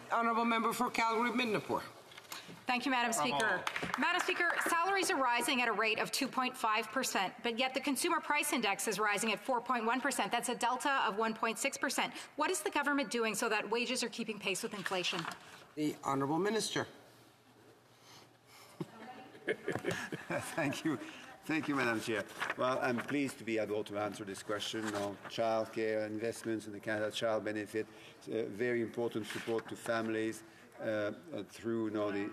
Honourable Member for Calgary-Midnapore. Thank you, Madam Speaker. Madam Speaker, salaries are rising at a rate of 2.5%, but yet the Consumer Price Index is rising at 4.1%. That's a delta of 1.6%. What is the government doing so that wages are keeping pace with inflation? The Honourable Minister. Thank you. Thank you, Madam Chair. Well, I'm pleased to be able to answer this question on childcare investments in the Canada Child Benefit. Very important support to families through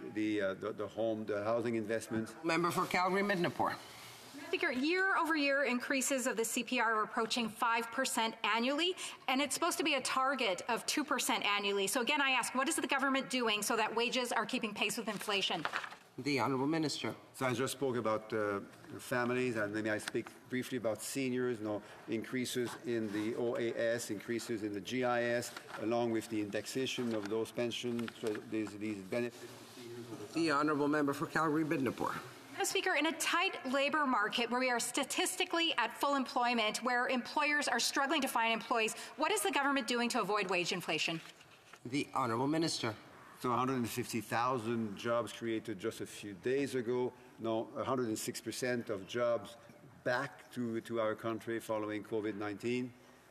the housing investments. Member for Calgary-Midnapore. Speaker, year-over-year increases of the CPI are approaching 5% annually, and it's supposed to be a target of 2% annually. So again, I ask, what is the government doing so that wages are keeping pace with inflation? The Honourable Minister. So I just spoke about families, and then I speak briefly about seniors. Increases in the OAS, increases in the GIS, along with the indexation of those pensions, these benefits. The Honourable Member for Calgary-Midnapore. Madam Speaker, in a tight labour market where we are statistically at full employment, where employers are struggling to find employees, what is the government doing to avoid wage inflation? The Honourable Minister. So 150,000 jobs created just a few days ago. Now 106% of jobs back to our country following COVID-19.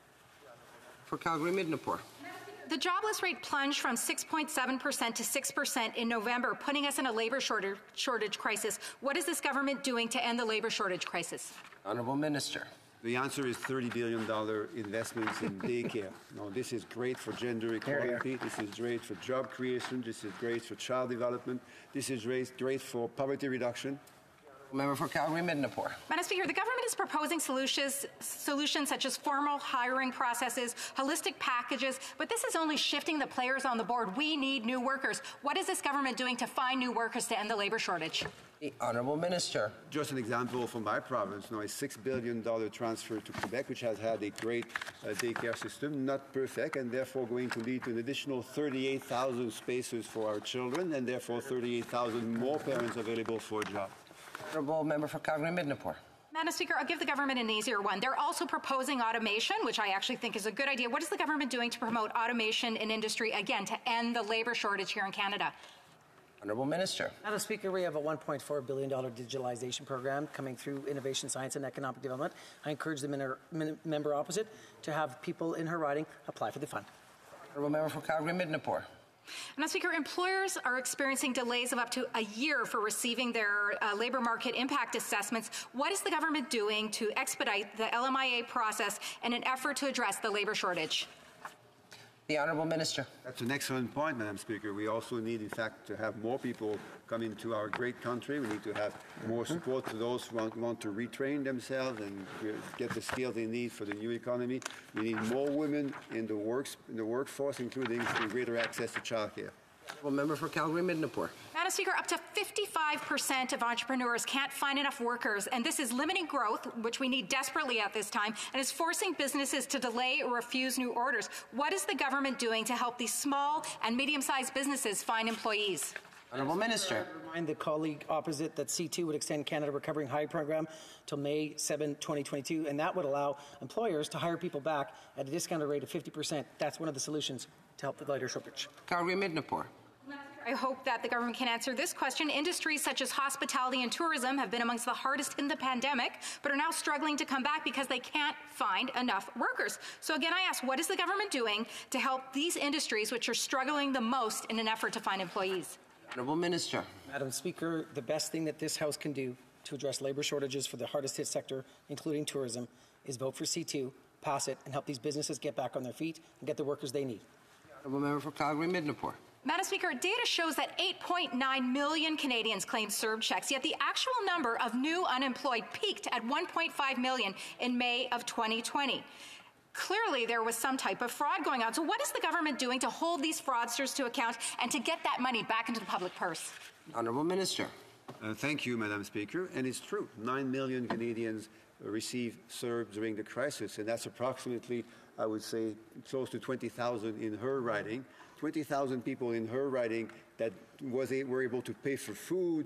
For Calgary-Midnapore. The jobless rate plunged from 6.7% to 6% in November, putting us in a labour shortage crisis. What is this government doing to end the labour shortage crisis? Honourable Minister. The answer is $30 billion investments in daycare. Now, this is great for gender equality. This is great for job creation. This is great for child development. This is great for poverty reduction. Member for Calgary-Midnapore. Madam Speaker, the government is proposing solutions such as formal hiring processes, holistic packages, but this is only shifting the players on the board. We need new workers. What is this government doing to find new workers to end the labour shortage? The Honourable Minister. Just an example from my province, a $6 billion transfer to Quebec, which has had a great daycare system, not perfect, and therefore going to lead to an additional 38,000 spaces for our children, and therefore 38,000 more parents available for a job. Honourable Member for Calgary-Midnapore. Madam Speaker, I'll give the government an easier one. They're also proposing automation, which I actually think is a good idea. What is the government doing to promote automation in industry, again, to end the labour shortage here in Canada? Honourable Minister. Madam Speaker, we have a $1.4 billion digitalization program coming through Innovation, Science and Economic Development. I encourage the member opposite to have people in her riding apply for the fund. Honourable Member for Calgary-Midnapore. Madam Speaker, employers are experiencing delays of up to a year for receiving their labour market impact assessments. What is the government doing to expedite the LMIA process in an effort to address the labour shortage? The Honourable Minister. That's an excellent point, Madam Speaker. We also need, in fact, to have more people come into our great country. We need to have more support to those who want to retrain themselves and get the skills they need for the new economy. We need more women in the workforce, including through greater access to childcare. Honourable Member for Calgary-Midnapore. Madam Speaker, up to 55% of entrepreneurs can't find enough workers, and this is limiting growth, which we need desperately at this time, and is forcing businesses to delay or refuse new orders. What is the government doing to help these small and medium-sized businesses find employees? Honourable Minister. I remind the colleague opposite that C2 would extend Canada Recovering Hire Program till May 7, 2022, and that would allow employers to hire people back at a discounted rate of 50%. That's one of the solutions to help the labour shortage. Calgary-Midnapore. I hope that the government can answer this question. Industries such as hospitality and tourism have been amongst the hardest in the pandemic, but are now struggling to come back because they can't find enough workers. So again, I ask, what is the government doing to help these industries which are struggling the most in an effort to find employees? Honourable Minister. Madam Speaker, the best thing that this House can do to address labour shortages for the hardest hit sector, including tourism, is vote for C2, pass it, and help these businesses get back on their feet and get the workers they need. Honourable Member for Calgary-Midnapore. Madam Speaker, data shows that 8.9 million Canadians claimed CERB checks, yet the actual number of new unemployed peaked at 1.5 million in May of 2020. Clearly, there was some type of fraud going on. So what is the government doing to hold these fraudsters to account and to get that money back into the public purse? Honourable Minister. Thank you, Madam Speaker. And it's true, 9 million Canadians received CERB during the crisis, and that's approximately, I would say, close to 20,000 in her riding. 20,000 people in her riding that were able to pay for food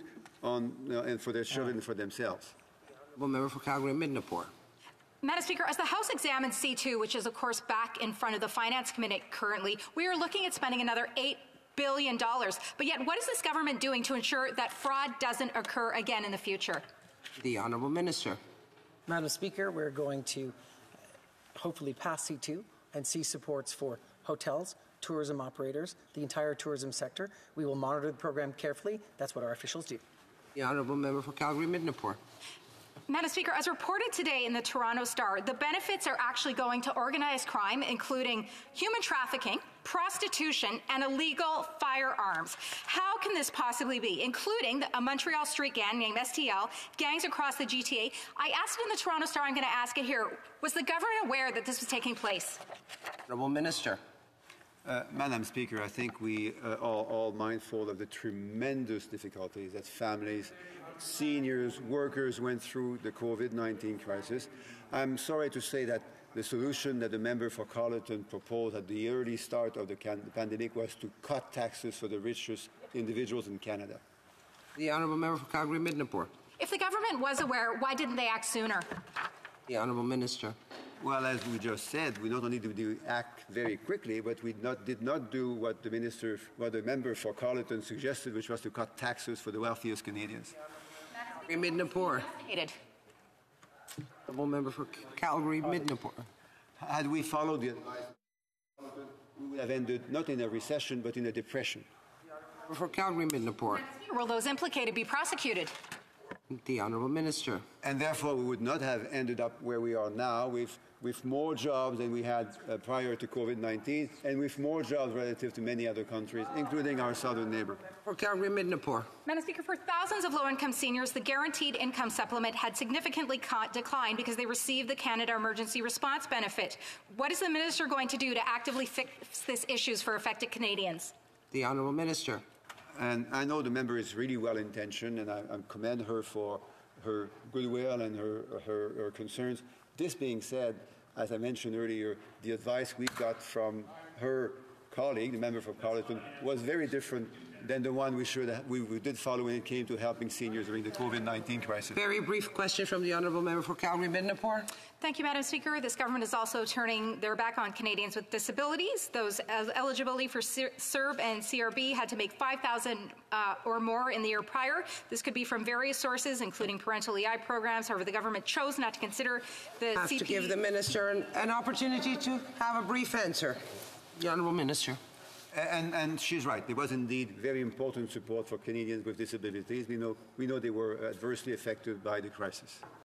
and for their children and for themselves. Honourable Member for Calgary-Midnapore. Madam Speaker, as the House examines C2, which is, of course, back in front of the Finance Committee currently, we are looking at spending another billion. But yet, what is this government doing to ensure that fraud doesn't occur again in the future? The Honourable Minister. Madam Speaker, we're going to hopefully pass C2 and see supports for hotels, tourism operators, the entire tourism sector. We will monitor the program carefully. That's what our officials do. The Honourable Member for Calgary-Midnapore. Madam Speaker, as reported today in the Toronto Star, the benefits are actually going to organized crime, including human trafficking, prostitution, and illegal firearms. How can this possibly be, including a Montreal street gang named STL, gangs across the GTA? I asked it in the Toronto Star, I'm going to ask it here. Was the government aware that this was taking place? Honourable Minister. Madam Speaker, I think we are all mindful of the tremendous difficulties that families, seniors, workers went through the COVID-19 crisis. I'm sorry to say that the solution that the member for Carleton proposed at the early start of the pandemic was to cut taxes for the richest individuals in Canada. The Honourable Member for Calgary-Midnapore. If the government was aware, why didn't they act sooner? The Honourable Minister. Well, as we just said, we not only did we act very quickly, but we did not do what the member for Carleton suggested, which was to cut taxes for the wealthiest Canadians. Calgary-Midnapore. Honourable Member for Calgary-Midnapore. Had we followed the advice, we would have ended not in a recession, but in a depression. For Calgary-Midnapore. Will those implicated be prosecuted? The Honourable Minister. And therefore, we would not have ended up where we are now with more jobs than we had prior to COVID-19 and with more jobs relative to many other countries, including our southern neighbor. For Calgary-Midnapore. Madam Speaker, for thousands of low-income seniors, the guaranteed income supplement had significantly declined because they received the Canada Emergency Response Benefit. What is the minister going to do to actively fix these issues for affected Canadians? The Honourable Minister. And I know the member is really well-intentioned, and I commend her for her goodwill and her concerns. This being said, as I mentioned earlier, the advice we got from her colleague, the member for Carleton, was very different than the one we did follow when it came to helping seniors during the COVID-19 crisis. Very brief question from the Honourable Member for Calgary-Midnapore. Thank you, Madam Speaker. This government is also turning their back on Canadians with disabilities. Those eligibility for CERB and CRB had to make $5,000 or more in the year prior. This could be from various sources, including parental EI programs. However, the government chose not to consider the I have to give the Minister an opportunity to have a brief answer. The Honourable Minister. And she's right. There was indeed very important support for Canadians with disabilities. We know they were adversely affected by the crisis.